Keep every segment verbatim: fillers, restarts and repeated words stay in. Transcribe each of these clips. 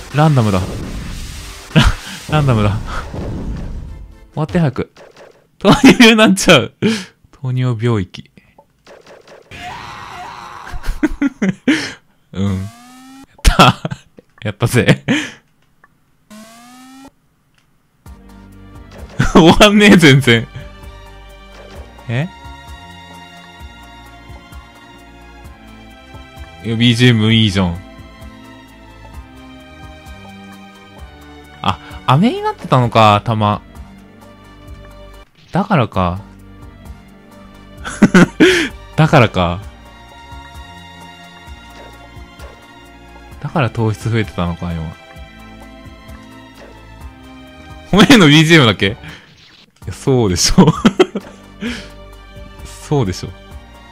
ランダムだ。ラ、ランダムだ。終わって早く。糖尿になっちゃう。糖尿病域。うん。やった。やったぜ。終わんねえ、全然。えいや、ビージーエム いいじゃん。あ、飴になってたのか、弾。だからか。だからか。だから糖質増えてたのか、今。褒めるの ビージーエム だけ？いや、そうでしょ。そうでしょ。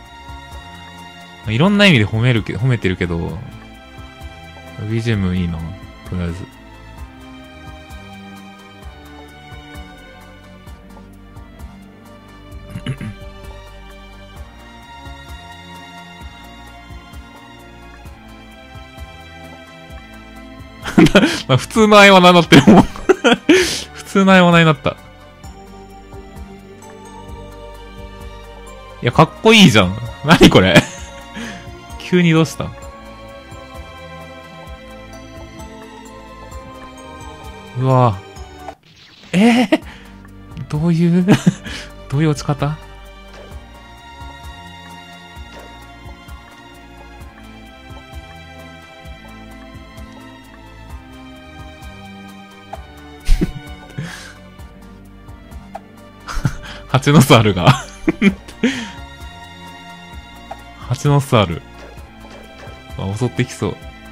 いろんな意味で褒めるけど、褒めてるけど、ビージーエム いいな、とりあえず。普通の合間になってるもん。普通の合間になった。いや、かっこいいじゃん。何これ。急にどうした？うわぁ。えー、どういう、どういう落ち方？蜂の巣あるが。蜂の巣ある。あ、襲ってきそう。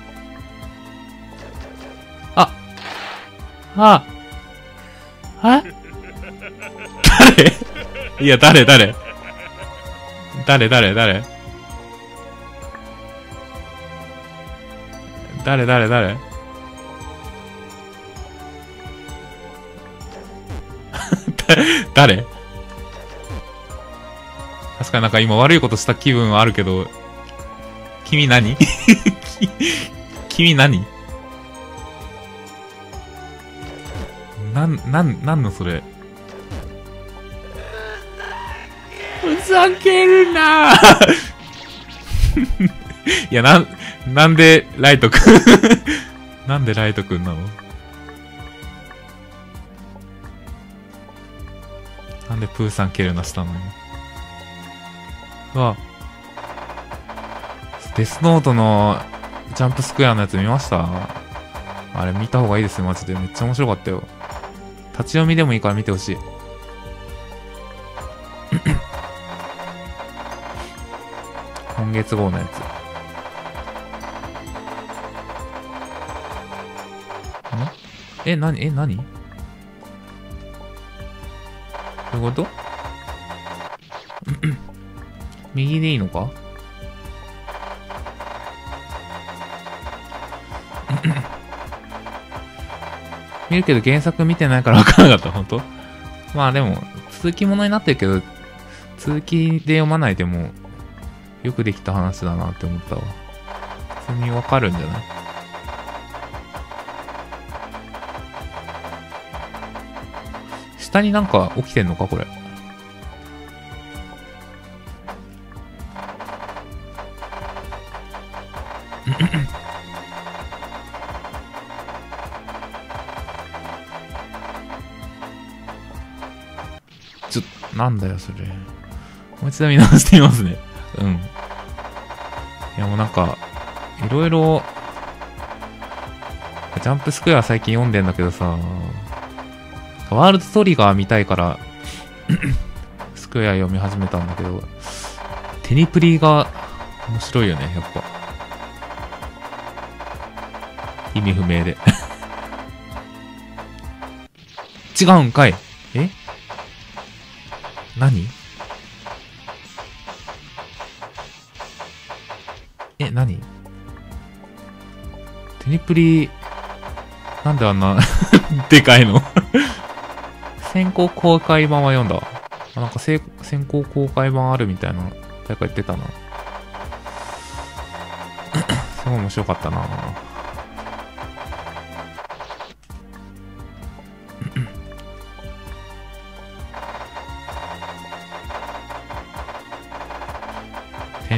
あああ誰いや、誰誰誰誰誰誰誰誰誰確かになんか今悪いことした気分はあるけど、君何君何なん、なん、なんのそれふざけるないや、なん、なんでライトくんなんでライトくんなのなんでプーさん蹴るなしたのにうわデスノートのジャンプスクエアのやつ見ました？あれ見た方がいいですよ、マジで。めっちゃ面白かったよ。立ち読みでもいいから見てほしい。今月号のやつ。んえ、なにえ、なにどういうこと右でいいのか見るけど原作見てないから分からなかった、ほんと？まあでも、続きものになってるけど、続きで読まないでも、よくできた話だなって思ったわ。普通に分かるんじゃない？下になんか起きてんのかこれ。ちょっと、なんだよそれ。もう一度見直してみますね。うん。いやもうなんか、いろいろ、ジャンプスクエア最近読んでんだけどさ、ワールドトリガー見たいから、スクエア読み始めたんだけど、テニプリが面白いよね、やっぱ。意味不明で。違うんかい。え何え、何テニプリ、なんであんな、でかいの先行公開版は読んだ。なんか先行公開版あるみたいな、誰か言ってたな。すごい面白かったな。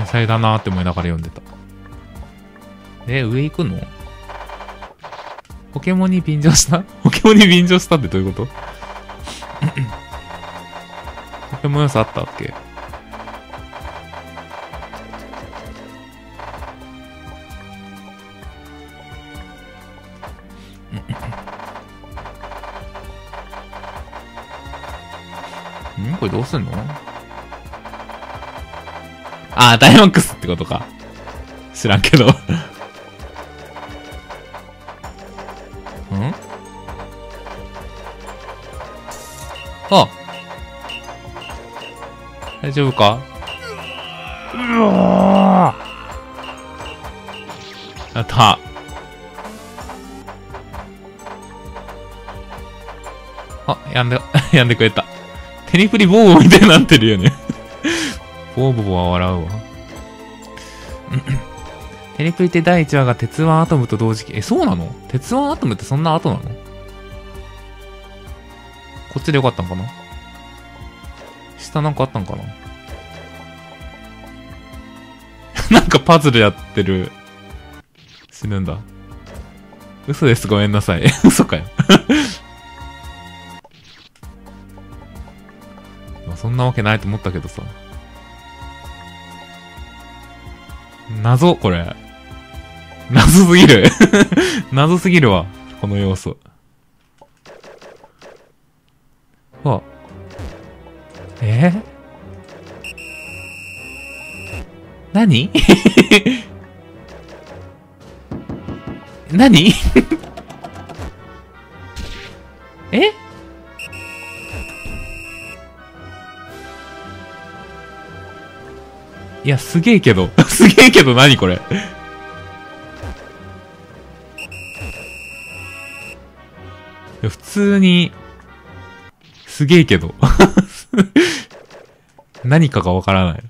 才だなーって思いながら読んでた。え、上行くの？ポケモンに便乗したポケモンに便乗したってどういうことポケモン要素あったっけ？ん？これどうすんの？あー、ダイマックスってことか。知らんけど。ん？あ、大丈夫か？うわー、やった。あ、やんで、やんでくれた。テニプリボーボみたいになってるよね。ボーボーは笑うわ。テニプリってだいいちわが鉄腕アトムと同時期。え、そうなの？鉄腕アトムってそんな後なの？こっちでよかったんかな？下なんかあったんかな？なんかパズルやってる。死ぬんだ。嘘です。ごめんなさい。嘘かよ。そんなわけないと思ったけどさ。謎、これ。謎すぎる。謎すぎるわ。この要素。わ。えー、何何え？いや、すげえけど。すげえけど何これ。いや、普通に、すげえけど。何かがわからない。こ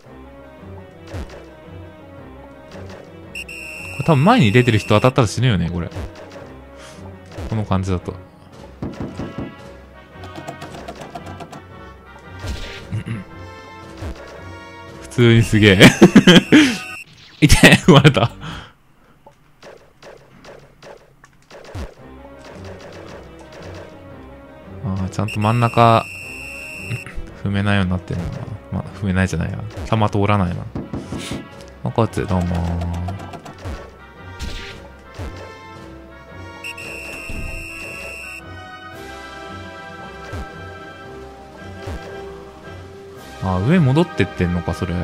れ多分前に出てる人当たったら死ぬよね、これ。この感じだと。普通にすげえ。いて、生まれた。ああ、ちゃんと真ん中、踏めないようになってるな。まあ、踏めないじゃないや。弾通らないな。まこつ、どうもー。あ、上戻ってってんのか、それ。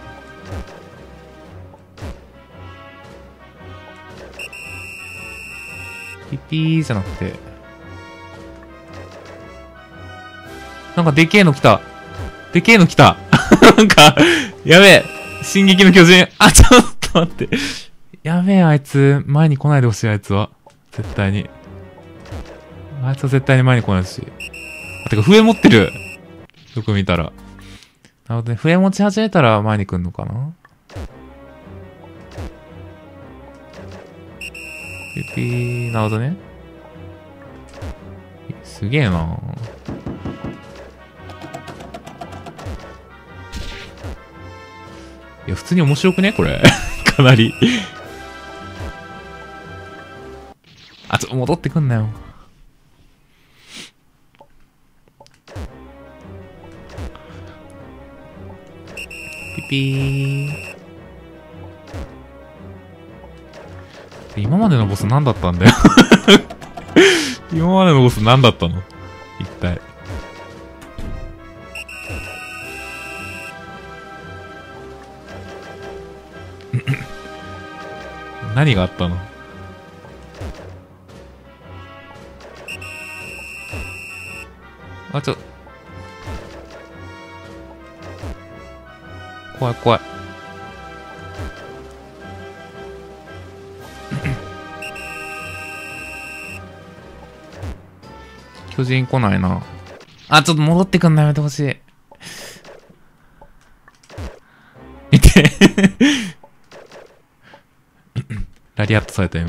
ピピーじゃなくて。なんかでけえの来た。でけえの来た。なんか、やべえ。進撃の巨人。あ、ちょっと待って。やべえ、あいつ。前に来ないでほしい、あいつは。絶対に。あいつは絶対に前に来ないし。あ、てか、笛持ってる。よく見たら。なるほどね。笛持ち始めたら前に来んのかな？ピピー。なるほどね。すげえな。いや、普通に面白くねこれ。かなり。あ、ちょ、戻ってくんなよ。ピピー。今までのボス何だったんだよ。今までのボス何だったの？一体。何があったの？あ、ちょ。怖い怖い。巨人来ないな。あ、ちょっと戻ってくんのやめてほしい。見て。ラリアットされた今。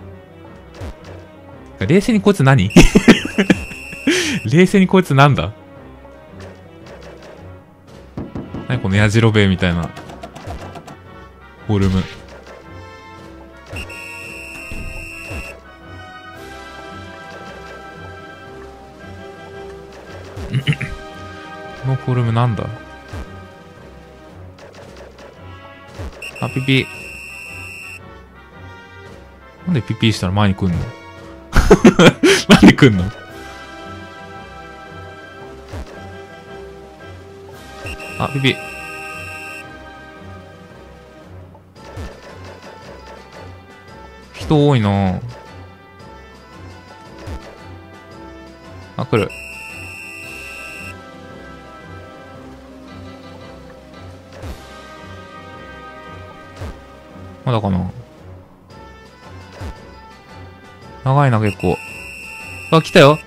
冷静にこいつ何？冷静にこいつなんだ？何このやじろべえみたいな。 フォルム。このフォルムなんだ。あ、ピピ。なんでピピしたら前に来んのなんで来んの。あ、ピピ。人多いなぁ。あ、来る。まだかな。長いな、結構。あ、来たよ。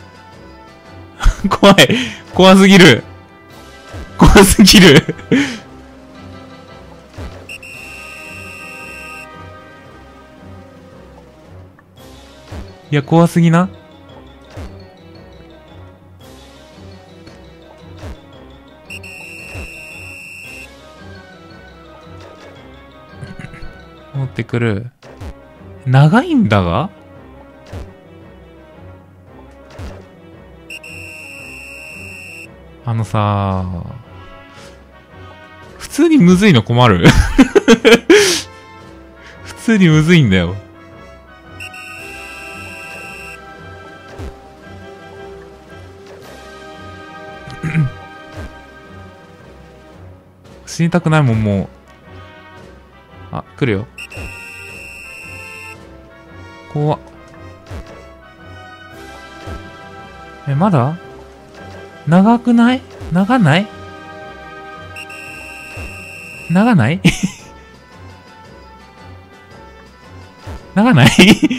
怖い。怖すぎる。怖すぎる。いや、怖すぎな。持ってくる。長いんだがあのさー、普通にむずいの困る普通にむずいんだよ。死にたくないもん、もう。あ、来るよ。怖っ。え、まだ長くない？長ない長ない長ない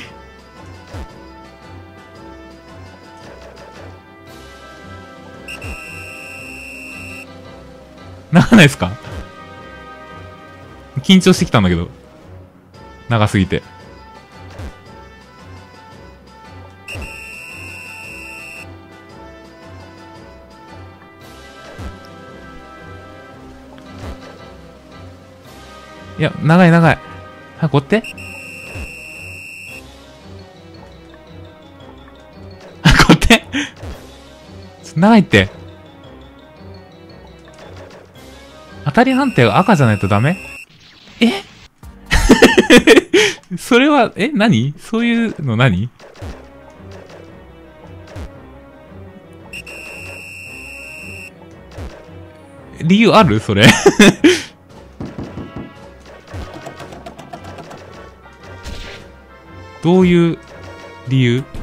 長ないっすか？緊張してきたんだけど。長すぎて。いや、長い長い。早く追って。早く追って。長いって。当たり判定が赤じゃないとダメ？えそれは、え何？そういうの何？理由ある？それ。どういう理由？ん？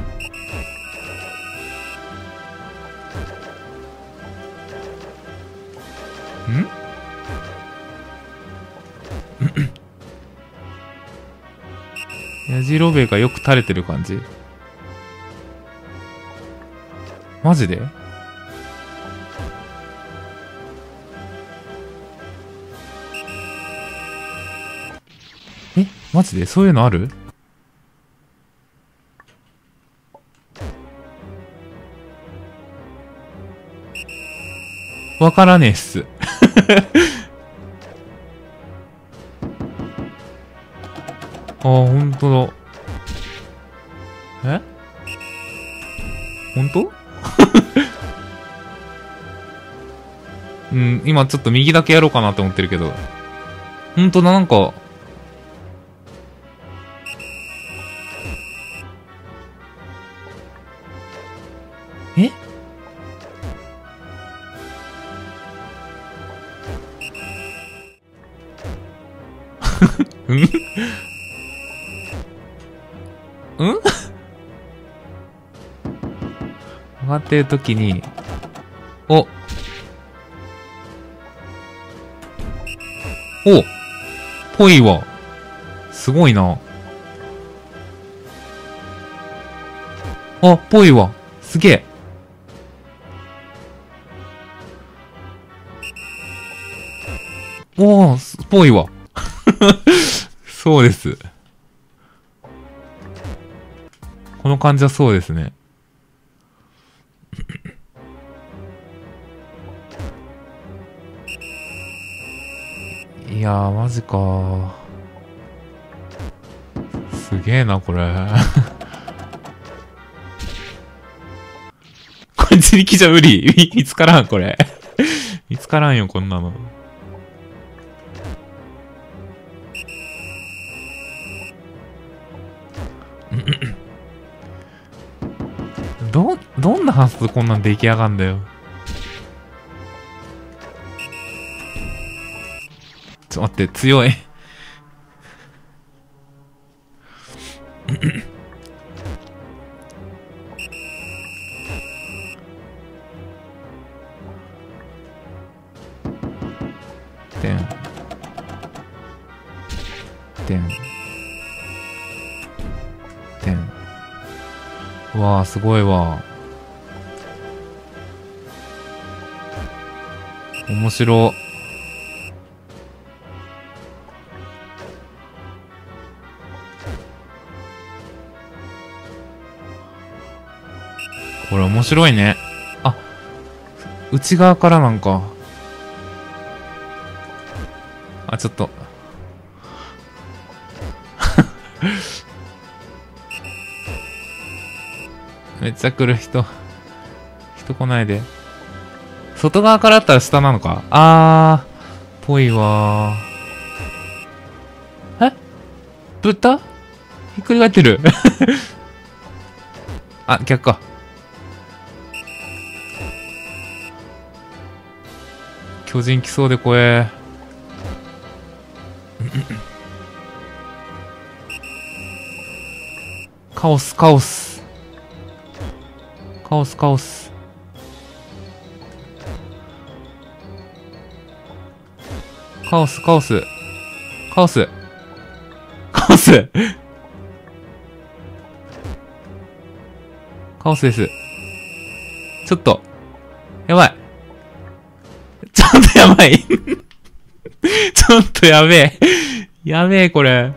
やじろべえがよく垂れてる感じ？マジで？え？マジでそういうのある？わからねえっす。ああ、ほんとだ。え？ほんと？うん、今ちょっと右だけやろうかなと思ってるけど。ほんとだ、なんか。え？うんうん上がってるときに、おおぽいわ。すごいな。あ、ぽいわ。すげえ。おー、ぽいわ。そうです。この感じはそうですね。いいやー、マジかー。すげえな、これ。これ自力じゃ無理。見つからん、これ。見つからんよ、こんなの。ど、どんな発想こんなん出来上がんだよ。ちょっと待って、強い。てん。てん。てん。うわあ、すごいわ。面白。これ面白いね。あ、内側からなんか。あ、ちょっと。めっちゃ来る人。人来ないで。外側からだったら下なのか。あー、ぽいわー。え豚ひっくり返ってる。あ、逆か。巨人来そうで怖え。カオス、カオス。カオス、カオス。カオス、カオス。カオス。カオス。カオスです。ちょっと。やばい。ちょっとやばい。ちょっとやべえ。やべえ、これ。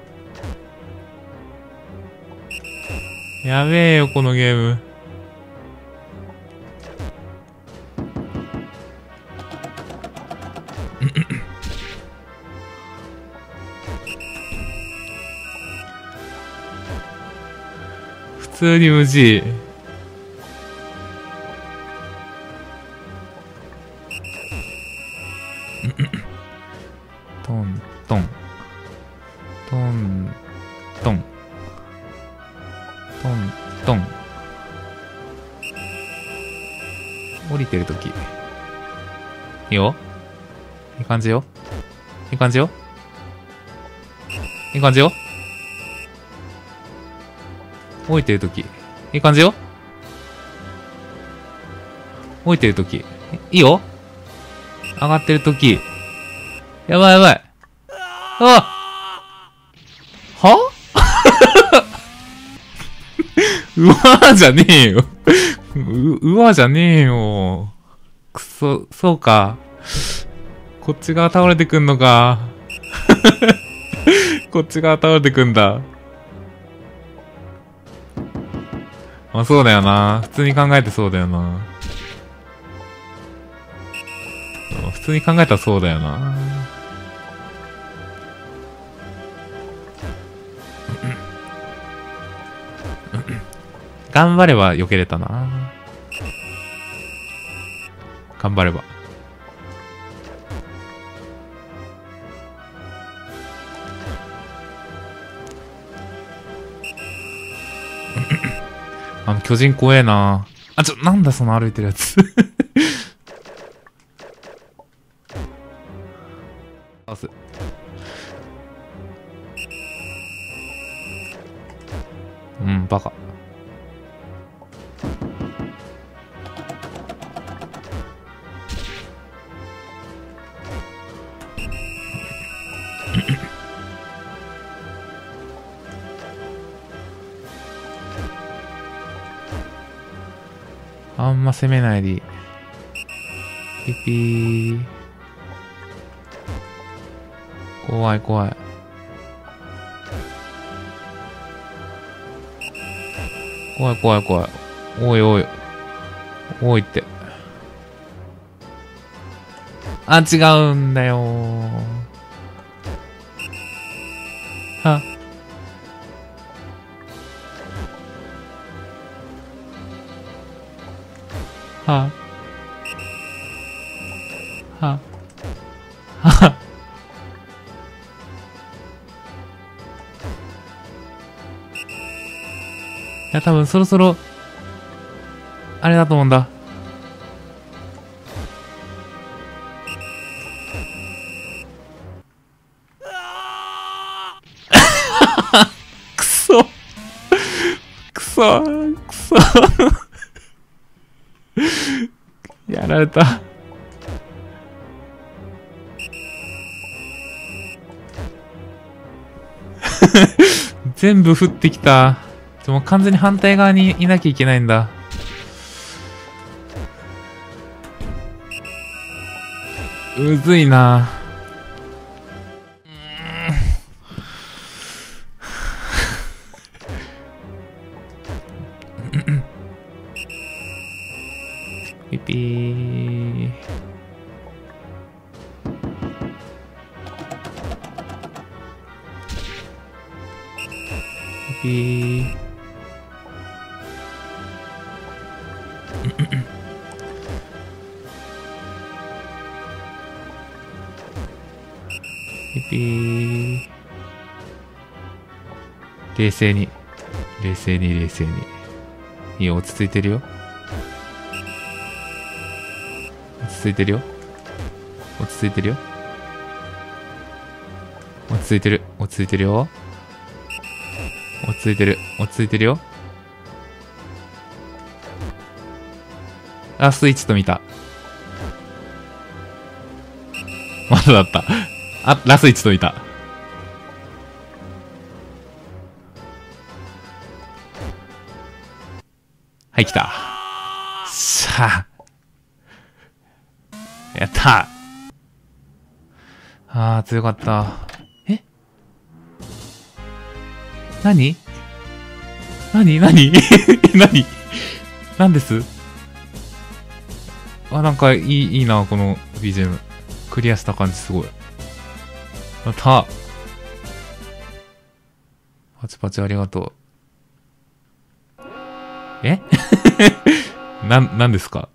やべえよ、このゲーム。普通に無事。トントントントントントン。降りてるときいいよ。いい感じよ。いい感じよ。いい感じよ。降りてるときいい感じよ。降りてるときいいよ。上がってるときやばいやばい。あはうわーじゃねえよ。う、うわじゃねえよ。くそ、そうか。こっち側倒れてくんのか。こっち側倒れてくんだ。まあそうだよな。普通に考えてそうだよな。普通に考えたらそうだよな。頑張れば避けれたな。頑張れば。あの巨人怖えな。あ、ちょ、なんだその歩いてるやつ。倒す。うん、バカ。あんま攻めないでいい。ピピー。怖い怖い。怖い怖い怖い。おいおい。おいって。あ、違うんだよー。 はあ、はあ、はあ。いや、多分そろそろ、あれだと思うんだ。くそくそくそやられた。全部降ってきた。でも完全に反対側にいなきゃいけないんだ。うずいな。ピピー。ピピー。ピピー。冷静に。冷静に冷静に。いいよ、落ち着いてるよ。落ち着いてるよ。落ち着いてるよ。落ち着いてる。落ち着いてるよ。落ち着いてる。落ち着いてるよ。ラストいちと見た。まだだった。あ、ラストいちと見た。はい、来た。しゃあ。やったあー、強かった。え何何何何何ですあ、なんかいい、いいな、この ビージーエム。クリアした感じすごい。やったパチパチありがとう。えな、なんですか